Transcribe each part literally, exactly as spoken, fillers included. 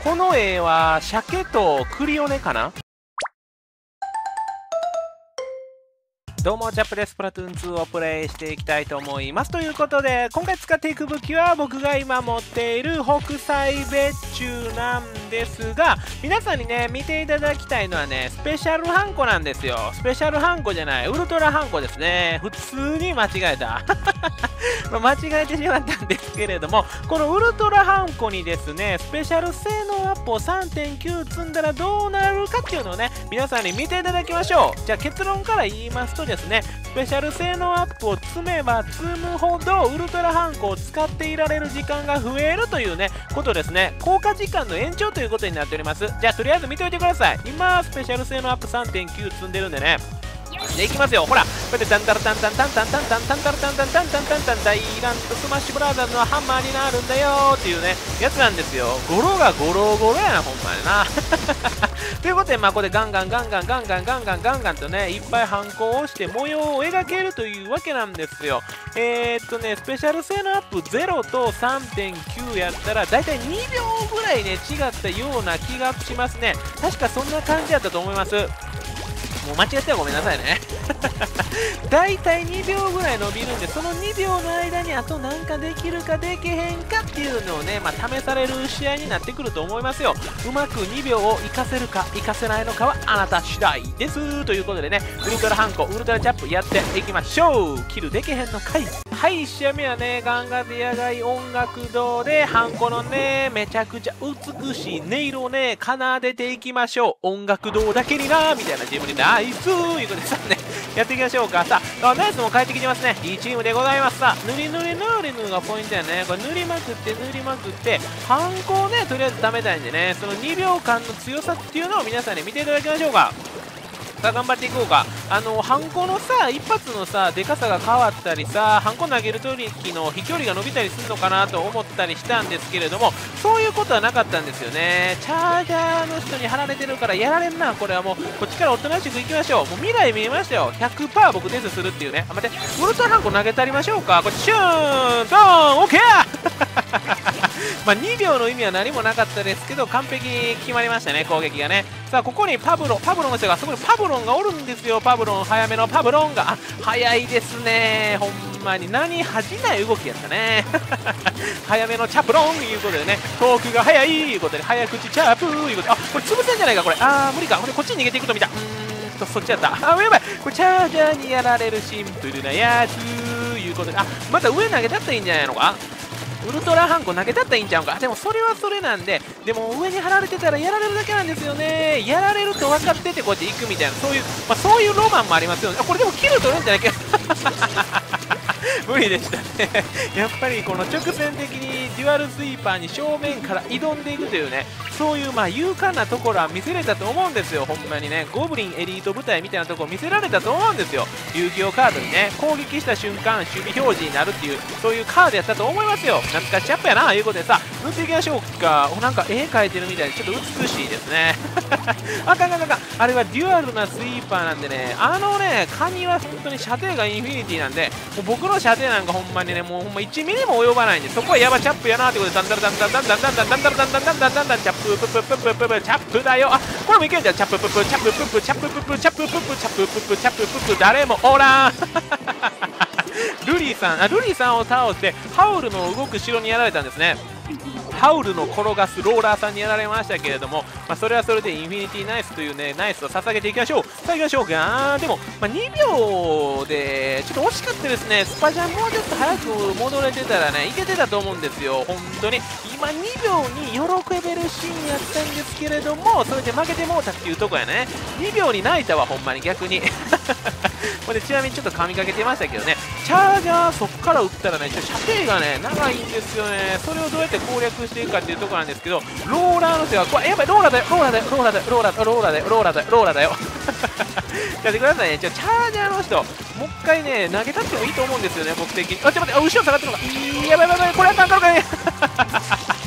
この絵は鮭とクリオネかな。どうも、チャップです。スプラトゥーンツーをプレイしていきたいと思います。ということで、今回使っていく武器は僕が今持っている北斎別注なんですが、皆さんにね、見ていただきたいのはね、スペシャルハンコなんですよ。スペシャルハンコじゃない、ウルトラハンコですね。普通に間違えた。間違えてしまったんですけれども、このウルトラハンコにですね、スペシャル性能アップを さんてんきゅう 積んだらどうなるかっていうのをね、皆さんに見ていただきましょう。じゃあ結論から言いますとですね、スペシャル性能アップを積めば積むほどウルトラハンコを使っていられる時間が増えるというねことですね。効果時間の延長ということになっております。じゃあとりあえず見ておいてください。今スペシャル性能アップ さんてんきゅう 積んでるんでね、でいきますよ。ほらこうやってタンタラタンタンタンタンタンタンタンタラタンタンタンタンタンタンダイランとスマッシュブラザーズのハンマーになるんだよっていうねやつなんですよ。ゴロがゴロゴロやなほんまにな。ということでまあここでガンガンガンガンガンガンガンガンガンガンとねいっぱいハンコを押して模様を描けるというわけなんですよ。えー、っとねスペシャル性能アップゼロと さんてんきゅう やったらだいたいにびょうぐらいね違ったような気がしますね。確かそんな感じだったと思います。もう間違ってはごめんなさいね。だいたいにびょうぐらい伸びるんで、そのにびょうの間にあとなんかできるかできへんかっていうのをね、まあ、試される試合になってくると思いますよ。うまくにびょうを活かせるか活かせないのかはあなた次第ですということでね、ウルトラハンコウルトラチャップやっていきましょう。キルできへんのかい。はい、いち試合目はねガンガディア街音楽堂でハンコのねめちゃくちゃ美しい音色をね奏でていきましょう。音楽堂だけになみたいな自分でナイスということでさねやっていきましょうか。さあナイスも帰ってきてますね。いいチームでございます。さあ塗り塗り塗り塗りがポイントやね。これ塗りまくって塗りまくってハンコをねとりあえず貯めたいんでね、そのにびょうかんの強さっていうのを皆さんに見ていただきましょうか。さあ頑張っていこうか。あのハンコのさ一発のさでかさが変わったりさハンコ投げる時の飛距離が伸びたりするのかなと思ったりしたんですけれども、そういうことはなかったんですよね。チャージャーの人に貼られてるからやられんな。これはもうこっちからおとなしくいきましょう。もう未来見えましたよ。 ひゃくパーセント 僕デスするっていうね。あ待ってウルトラハンコ投げてありましょうか。これシューンドーンオッケーまあにびょうの意味は何もなかったですけど完璧に決まりましたね攻撃がね。さあここにパブロパブロンの人がそこにパブロンがおるんですよ。パブロン早めのパブロンがあ早いですねほんまに。何恥じない動きやったね早めのチャプロンいうことでねトークが早いいうことで早口チャープいうことであこれ潰せんじゃないかこれ。あー無理かこれこっちに逃げていくと見た。うーんとそっちやった。あやばいこれチャージャーにやられるシンプルなやついうことであまた上投げたったらいいんじゃないのか。ウルトラハンコ投げたったらいいんちゃうか。でもそれはそれなんででも上に貼られてたらやられるだけなんですよね。やられると分かっててこうやって行くみたいなそういう、まあ、そういうロマンもありますよね。あこれでもキル取れるんじゃないか無理でしたねやっぱりこの直線的にデュアルスイーパーに正面から挑んでいくというねそういうまあ勇敢なところは見せれたと思うんですよ。ほんまにねゴブリンエリート部隊みたいなところ見せられたと思うんですよ。遊戯王カードにね攻撃した瞬間守備表示になるっていうそういうカードやったと思いますよ。懐かしチャップやなあいうことでさ塗っていきましょうか。なんか絵描いてるみたいでちょっと美しいですねあかんかんかんかんあれはデュアルなスイーパーなんでねあのねカニは本当に射程がインフィニティなんでもう僕の射程なんかほんまにねもうほんまいちミリも及ばないんでそこはやばチャップやなってことでダンダルダンダンダンダンダンダンダンダンダンダンダンダンダンダンチャップププププププチャップだよ。あこれもいけるじゃん。チャップププチャップププチャップププチャップププチャップププチャップププ誰もおらんルリーさんあルリーさんを倒してハウルの動く城にやられたんですね。ハウルの転がすローラーさんにやられましたけれども、まあ、それはそれでインフィニティナイスというねナイスを捧げていきましょう。さあいきましょうか。でも、まあ、にびょうでちょっと惜しかったですね。スパジャンもうちょっと早く戻れてたらねいけてたと思うんですよ本当に。今にびょうに喜べるシーンやったんですけれどもそれで負けてもうたっていうとこやね。にびょうに泣いたわほんまに逆にほんでちなみにちょっと噛みかけてましたけどねチャージャーそっから打ったらねちょっと射程がね長いんですよね。それをどうやって攻略していくかっていうところなんですけどローラーの手はこれやばいローラーだよローラーだよローラーだよローラーだよローラーだよローラーだよローラーだよやってくださいね。じゃあチャージャーの人もう一回ね投げたってもいいと思うんですよね僕的に。あちょっと待ってあ後ろ下がってるのかいやばいやばいやばいこれあかんかんかん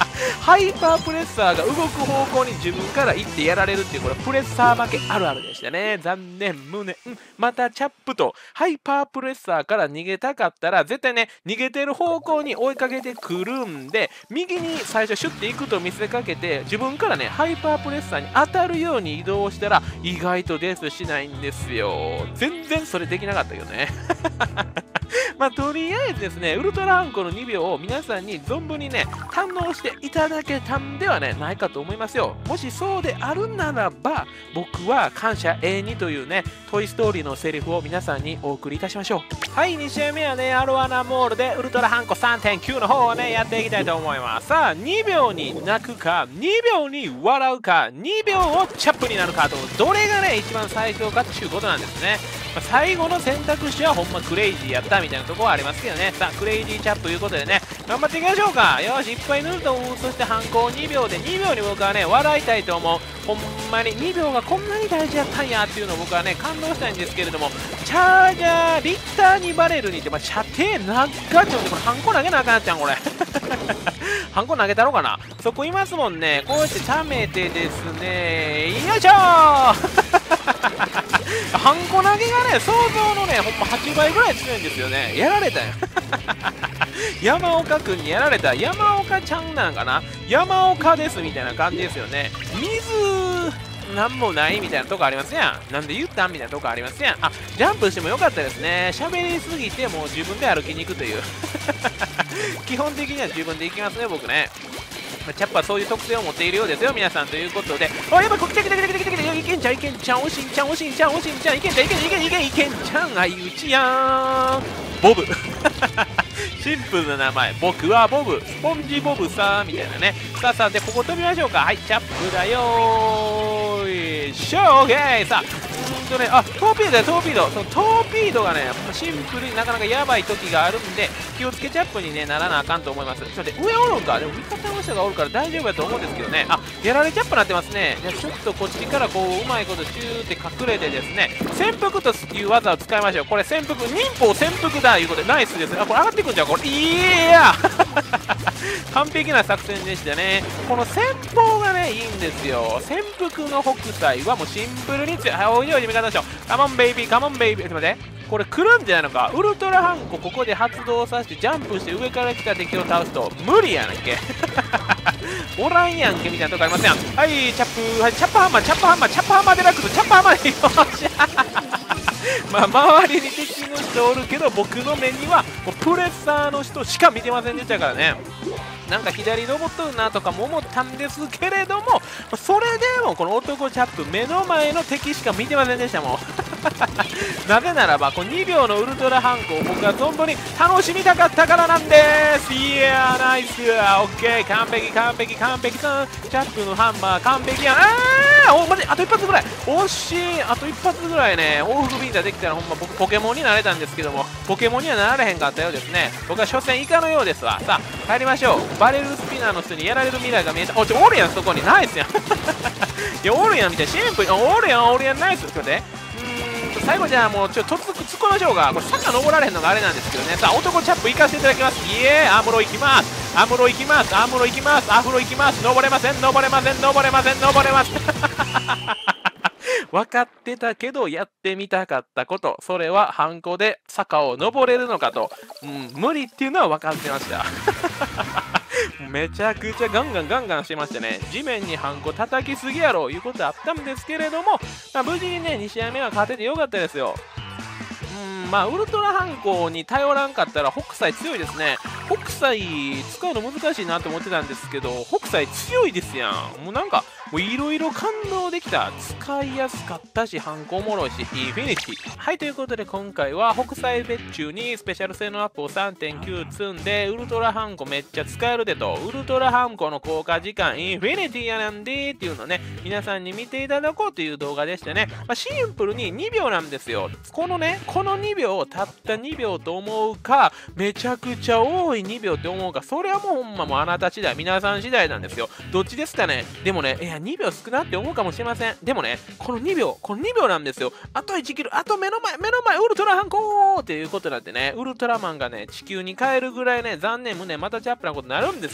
ハイパープレッサーが動く方向に自分から行ってやられるっていう、これプレッサー負けあるあるでしたね。残念、無念。またチャップとハイパープレッサーから逃げたかったら、絶対ね、逃げてる方向に追いかけてくるんで、右に最初シュッて行くと見せかけて、自分からね、ハイパープレッサーに当たるように移動したら、意外とデスしないんですよ。全然それできなかったけどね。まあ、とりあえずですね、ウルトラハンコのにびょうを皆さんに存分にね、堪能していただけたんではね、ないかと思いますよ。もしそうであるならば、僕は感謝永遠にというね、トイ・ストーリーのセリフを皆さんにお送りいたしましょう。はい、に試合目はね、アロアナモールでウルトラハンコ さんてんきゅう の方をね、やっていきたいと思います。さあ、にびょうに泣くか、にびょうに笑うか、にびょうをチャップになるかと、どれがね、一番最強かっていうことなんですね。まあ、最後の選択肢はほんまクレイジーやったみたいなところはありますけどね。さあ、クレイジーチャップということでね、頑張っていきましょうか。よし、いっぱい塗ると、そして反抗にびょうで、にびょうに僕はね、笑いたいと思う。ほんまににびょうがこんなに大事やったんやっていうのを僕はね、感動したいんですけれども、チャージャー、リッターにバレルにって、まあ、射程長っちょっと、これ、ハンコ投げなあかんやっちゃん、これ。ハンコ投げたろうかな。そこいますもんね。こうやって貯めてですね、よいしょーハンコ投げがね、想像のね、ほんまはちばいぐらい強いんですよね。やられたよ。山岡くんにやられた。山岡ちゃんなんかな、山岡ですみたいな感じですよね。水なんもないみたいなとこありますやん。なんで言ったんみたいなとこありますやん。あ、ジャンプしてもよかったですね。喋りすぎてもう自分で歩きに行くという。基本的には自分で行きますね、僕ね。チャップはそういう特性を持っているようですよ、皆さんということで。あ、やばい、こ来た来た来た来た来た来た、いけんちゃん、いけんちゃん、おしんちゃん、おしんちゃん、おしんちゃん、いけんちゃん、いけんちゃん、いけんいけんいけんちゃん、あいうちやーん。ボブ。シンプルな名前。僕はボブ。スポンジボブさーみたいなね。さあさあ、で、ここ飛びましょうか。はい、チャップだよーいしょー、オーケー。さあ、うーんとね、あ、トーピードだよ、トーピード。そのトーピードがね、シンプルになかなかやばい時があるんで、気をつけチャップに、ね、ならなあかんと思います。ちょっと待って、上おるんか。でも味方の人がおるから大丈夫やと思うんですけどね。あ、やられチャップなってますね。じゃあちょっとこっちからこう、うまいことシューって隠れてですね、潜伏という技を使いましょう。これ潜伏、忍法潜伏だいうことで、ナイスです。あ、これ上がっていくんじゃん、これ。いや完璧な作戦でしたね。この戦法がね、いいんですよ。潜伏の北斎はもうシンプルに強い。はい、おいでおいで味方でしょ。カモンベイビー、カモンベイビー。ちょっと待って。これ来るんじゃないのか。ウルトラハンコここで発動させてジャンプして上から来た敵を倒すと無理やなっけ。おらんやんけみたいなとこありますやん。はい、チャップ、はい、チャップハンマー、チャップハンマー、チャップハンマーデラックス、チャップハンマー、よっしゃ。まあ、周りに敵の人おるけど、僕の目にはもうプレッサーの人しか見てませんでしたからね。なんか左ロボットなとかも思ったんですけれども、それでもこの男チャップ、目の前の敵しか見てませんでしたもん。なぜならば、このにびょうのウルトラハンコを僕は存分に楽しみたかったからなんです。いやー、ナイス、オッケー、完璧、完璧、完璧さん、チャップのハンマー、完璧やん。あー、お、マジ、あと一発ぐらい、惜しい、あと一発ぐらいね、往復ビンタできたら、ほんま僕、ポケモンになれたんですけども、ポケモンにはなられへんかったようですね。僕は所詮イカのようですわ。さあ、帰りましょう。バレルスピナーの人にやられる未来が見えた。お、ちょ、おるやん、そこに、ナイスやん。いや、おるやん、みたいな、シンプル、おるやん、おるやん、ナイス。ちょっと待って。最後じゃあもうちょっと突っ込みましょうか。これ坂登られへんのがあれなんですけどね。さあ、男チャップ行かせていただきます。イエーイ、アムロ行きます。アムロ行きます。アムロ行きます。アフロ行きます。登れません、登れません、登れません、登れません。分かってたけどやってみたかったこと、それはハンコで坂を登れるのかと、うん、無理っていうのは分かってました。めちゃくちゃガンガンガンガンしてましたね。地面にハンコ叩きすぎやろいうことあったんですけれども、まあ、無事にねに試合目は勝ててよかったですよ。うん、まあウルトラハンコに頼らんかったら北斎強いですね。北斎使うの難しいなと思ってたんですけど、北斎強いですやん。もうなんかもういろいろ感動できた。使いやすかったし、ハンコおもろいし、インフィニティ。はい、ということで今回は北斎別注にスペシャル性能アップを さんてんきゅう 積んで、ウルトラハンコめっちゃ使えるでと、ウルトラハンコの効果時間インフィニティやなんでっていうのをね、皆さんに見ていただこうという動画でしてね、まあ、シンプルににびょうなんですよ。このね、このにびょうをたったにびょうと思うか、めちゃくちゃ多いにびょうって思うか、それはもうほんまもうあなた次第、皆さん次第なんですよ。どっちですかね。でもね、いや、にびょう少なって思うかもしれません。でもね、このにびょう、このにびょうなんですよ。あといちキル、あと目の前、目の前、ウルトラハンコーっていうことなんでね、ウルトラマンがね、地球に帰るぐらいね、残念無念、またチャップなことになるんですよ。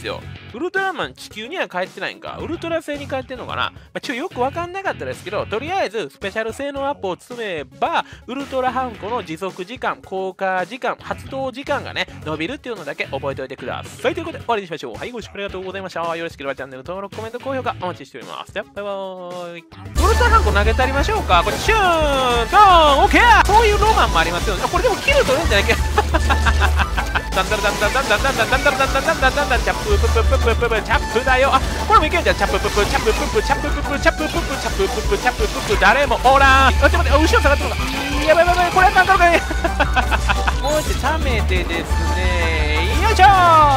ウルトラマン地球には帰ってないんか。ウルトラ星に帰ってんのかな。まあ、ちょ、よくわかんなかったですけど、とりあえずスペシャル性能アップを積めば、ウルトラハンコの持続時間、効果時間、発動時間がね、伸びるっていうのだけ覚えておいてください。ということで、終わりにしましょう。はい、ご視聴ありがとうございました。よろしければチャンネル登録、コメント、高評価お待ちしております。じゃあ、バイバーイ。ウルトラハンコ投げてありましょうか。これ、シューンドーンオッケーそういうロマンもありますよね。これでもキル取れるんじゃないか。ダンダルダンダンダンダンダンダンダンダンダンダンダンダンダンダンチャップププププププチャップだよ。あ、これもいけるじゃん。チャップププチャップププチャップププチャップププチャップププチャップププ誰もおらん。あ、ちょっと待って、後ろ下がってるのか。やばいやばい、これやったんだろうかい。もう一度冷めてですね、よいしょー。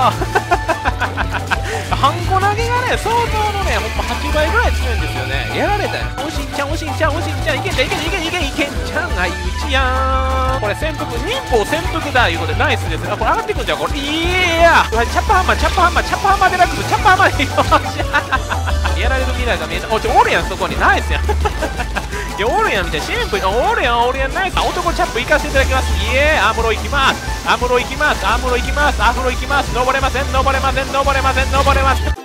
ハンコ投げがね、相当のね、ほんまはちばいぐらい強いんですよね。やられたよ。おしんちゃん、おしんちゃん、おしんちゃん、いけんちゃん、いけんちゃん、いけんいけんいけんちゃん、あいうちやーん。これ潜伏、忍法潜伏だいうことでナイスですね。あ、これ上がってくんじゃん、これ。いやー、チャップハンマー、チャップハンマー、チャップハンマーデラックス、チャップハンマーでよっしゃ。やられる未来が見えた。お、ちょ、おるやん、そこに。ナイスやん。いや、おるやんみたいな。シンプルに、おるやん、おるやん、ナイス。男チャップ行かせていただきます。イエーイ、アムロ行きます。アムロ行きます。アムロ行きます。アムロ行きます。登れません、登れません、登れません、登れません。